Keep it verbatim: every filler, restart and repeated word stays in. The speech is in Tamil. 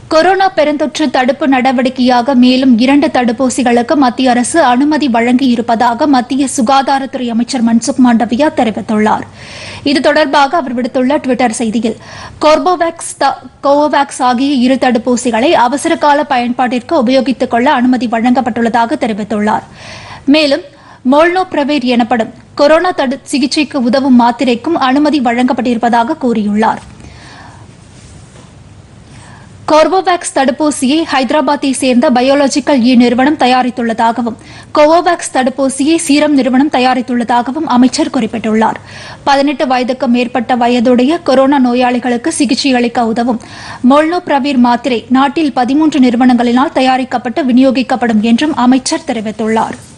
கொரோனா பெருந்தொற்று தடுப்பு நடவடிக்கையாக மேலும் இரண்டு தடுப்பூசிகளுக்கு மத்திய அரசு அனுமதி வழங்கியிருப்பதாக மத்திய சுகாதாரத்துறை அமைச்சர் மன்சுக் மாண்டவியா தெரிவித்துள்ளார். இது தொடர்பாக அவர் விடுத்துள்ள டுவிட்டர் செய்தியில், கோர்போவேக்ஸ் கோவோவேக்ஸ் ஆகிய இரு தடுப்பூசிகளை அவசரகால பயன்பாட்டிற்கு உபயோகித்துக் கொள்ள அனுமதி வழங்கப்பட்டுள்ளதாக தெரிவித்துள்ளார். மேலும் மோல்னோபிரவேர் எனப்படும் கொரோனா சிகிச்சைக்கு உதவும் மாத்திரைக்கும் அனுமதி வழங்கப்பட்டிருப்பதாக கூறியுள்ளார். கோர்போவேக்ஸ் தடுப்பூசியை ஹைதராபாத்தை சேர்ந்த பயோலாஜிக்கல் இ நிறுவனம் தயாரித்துள்ளதாகவும் கோவோவேக்ஸ் தடுப்பூசியை சீரம் நிறுவனம் தயாரித்துள்ளதாகவும் அமைச்சர் குறிப்பிட்டுள்ளார். பதினெட்டு வயதுக்கு மேற்பட்ட வயதுடைய கொரோனா நோயாளிகளுக்கு சிகிச்சை அளிக்க உதவும் மோல்னோபிரவேர் மாத்திரை நாட்டில் பதிமூன்று நிறுவனங்களினால் தயாரிக்கப்பட்டு விநியோகிக்கப்படும் என்றும் அமைச்சர் தெரிவித்துள்ளாா்.